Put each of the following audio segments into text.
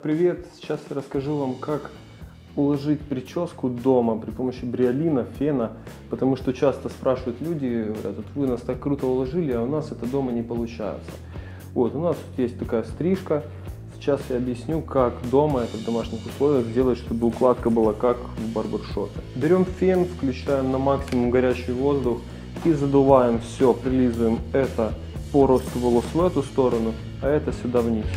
Привет! Сейчас я расскажу вам, как уложить прическу дома при помощи бриолина, фена, потому что часто спрашивают люди, говорят, вот вы нас так круто уложили, а у нас это дома не получается. Вот, у нас тут есть такая стрижка. Сейчас я объясню, как дома, это в домашних условиях, сделать, чтобы укладка была как в барбершопе. Берем фен, включаем на максимум горячий воздух и задуваем все, прилизываем это по росту волос в эту сторону, а это сюда вниз.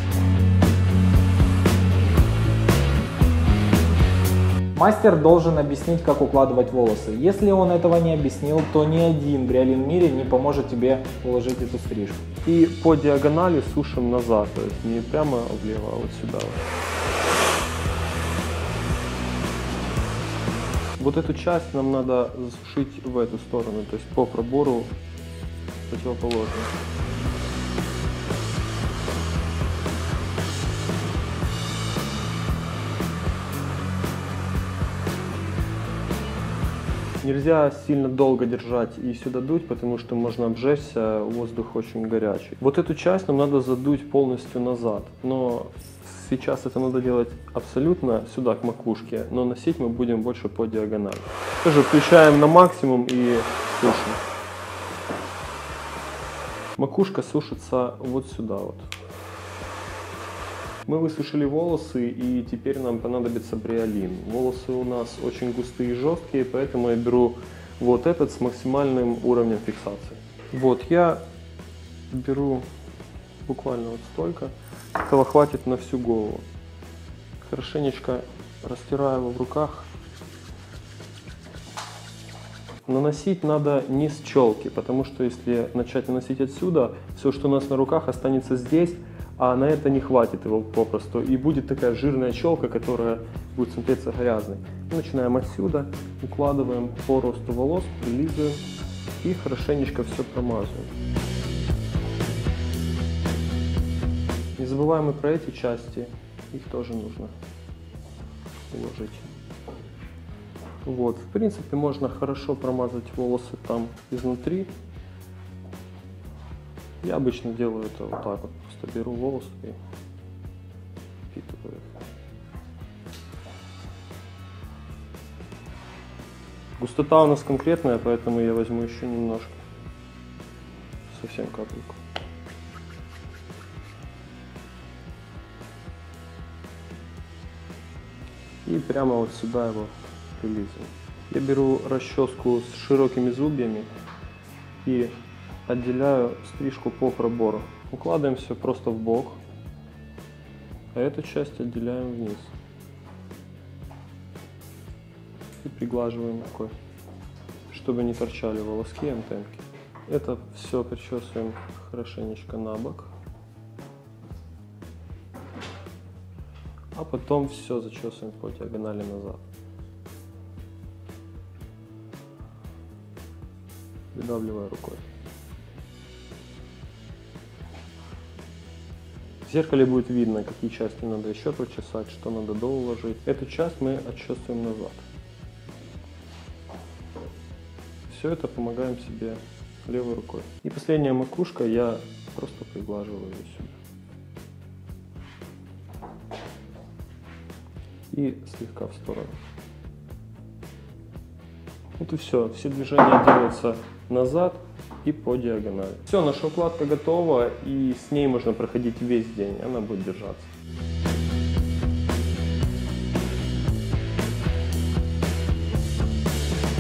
Мастер должен объяснить, как укладывать волосы. Если он этого не объяснил, то ни один бриолин в мире не поможет тебе уложить эту стрижку. И по диагонали сушим назад, то есть не прямо влево, а вот сюда. Вот эту часть нам надо засушить в эту сторону, то есть по пробору противоположную. Нельзя сильно долго держать и сюда дуть, потому что можно обжечься, воздух очень горячий. Вот эту часть нам надо задуть полностью назад, но сейчас это надо делать абсолютно сюда, к макушке, но носить мы будем больше по диагонали. Тоже включаем на максимум и сушим. Макушка сушится вот сюда вот. Мы высушили волосы, и теперь нам понадобится бриолин. Волосы у нас очень густые и жесткие, поэтому я беру вот этот с максимальным уровнем фиксации. Вот, я беру буквально вот столько. Этого хватит на всю голову. Хорошенечко растираю его в руках. Наносить надо не с челки, потому что если начать наносить отсюда, все, что у нас на руках, останется здесь, а на это не хватит его попросту. И будет такая жирная челка, которая будет смотреться грязной. Мы начинаем отсюда, укладываем по росту волос, прилизываем и хорошенечко все промазываем. Не забываем и про эти части, их тоже нужно уложить. Вот, в принципе, можно хорошо промазать волосы там изнутри. Я обычно делаю это вот так вот, просто беру волосы и впитываю их. Густота у нас конкретная, поэтому я возьму еще немножко, совсем капельку. И прямо вот сюда его прилизываю. Я беру расческу с широкими зубьями и отделяю стрижку по пробору. Укладываем все просто в бок, а эту часть отделяем вниз. И приглаживаем рукой, чтобы не торчали волоски и антенки. Это все причесываем хорошенечко на бок. А потом все зачесываем по диагонали назад. Выдавливая рукой. В зеркале будет видно, какие части надо еще почесать, что надо доуложить. Эту часть мы отчесываем назад. Все это помогаем себе левой рукой. И последняя макушка, я просто приглаживаю ее сюда. И слегка в сторону. Вот и все. Все движения делаются назад и по диагонали. Все, наша укладка готова, и с ней можно проходить весь день, она будет держаться.